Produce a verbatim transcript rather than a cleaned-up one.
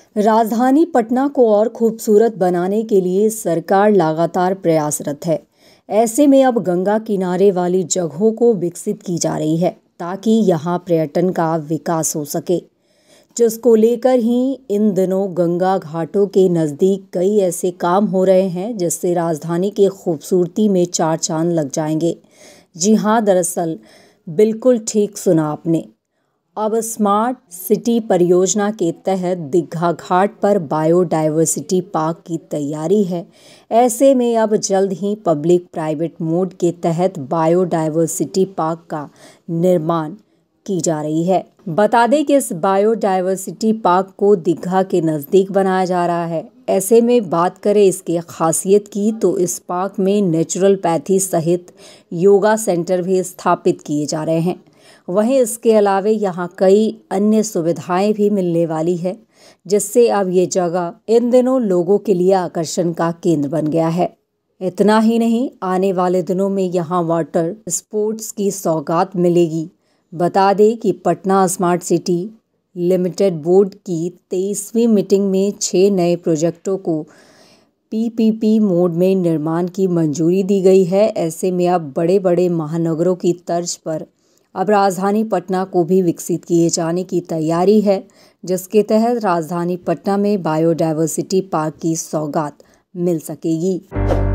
राजधानी पटना को और खूबसूरत बनाने के लिए सरकार लगातार प्रयासरत है। ऐसे में अब गंगा किनारे वाली जगहों को विकसित की जा रही है ताकि यहाँ पर्यटन का विकास हो सके, जिसको लेकर ही इन दिनों गंगा घाटों के नज़दीक कई ऐसे काम हो रहे हैं जिससे राजधानी की खूबसूरती में चार चांद लग जाएंगे। जी हाँ, दरअसल बिल्कुल ठीक सुना आपने। अब स्मार्ट सिटी परियोजना के तहत दीघा घाट पर बायोडायवर्सिटी पार्क की तैयारी है। ऐसे में अब जल्द ही पब्लिक प्राइवेट मोड के तहत बायोडायवर्सिटी पार्क का निर्माण की जा रही है। बता दें कि इस बायोडायवर्सिटी पार्क को दीघा के नज़दीक बनाया जा रहा है। ऐसे में बात करें इसकी खासियत की तो इस पार्क में नेचुरोपैथी सहित योगा सेंटर भी स्थापित किए जा रहे हैं। वहीं इसके अलावे यहाँ कई अन्य सुविधाएं भी मिलने वाली है, जिससे अब ये जगह इन दिनों लोगों के लिए आकर्षण का केंद्र बन गया है। इतना ही नहीं, आने वाले दिनों में यहाँ वाटर स्पोर्ट्स की सौगात मिलेगी। बता दें कि Patna smart city limited board की तेईसवीं मीटिंग में छः नए प्रोजेक्टों को पीपीपी मोड में निर्माण की मंजूरी दी गई है। ऐसे में अब बड़े बड़े महानगरों की तर्ज पर अब राजधानी पटना को भी विकसित किए जाने की तैयारी है, जिसके तहत राजधानी पटना में बायोडायवर्सिटी पार्क की सौगात मिल सकेगी।